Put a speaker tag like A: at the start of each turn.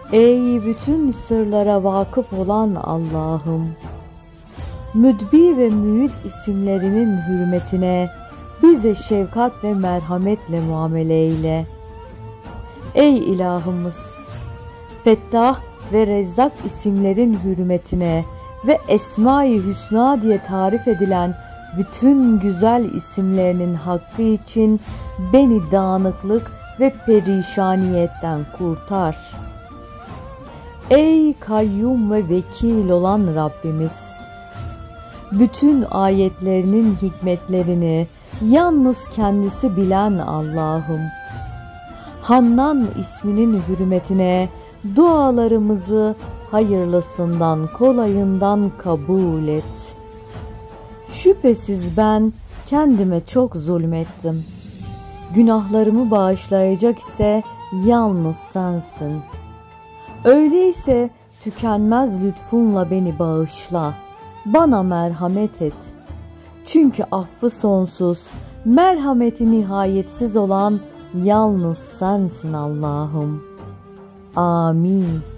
A: Ey bütün sırlara vakıf olan Allah'ım! Müdbir ve Müid isimlerinin hürmetine bize şefkat ve merhametle muamele eyle. Ey ilahımız! Fettah ve Rezzak isimlerin hürmetine ve Esma-i Hüsna diye tarif edilen bütün güzel isimlerinin hakkı için beni dağınıklık ve perişaniyetten kurtar. Ey kayyum ve vekil olan Rabbimiz! Bütün ayetlerinin hikmetlerini yalnız kendisi bilen Allah'ım, Hannan isminin hürmetine dualarımızı hayırlısından kolayından kabul et. Şüphesiz ben kendime çok zulmettim. Günahlarımı bağışlayacak ise yalnız sensin. Öyleyse tükenmez lütfunla beni bağışla, bana merhamet et. Çünkü affı sonsuz, merhameti nihayetsiz olan yalnız sensin Allah'ım. Amin.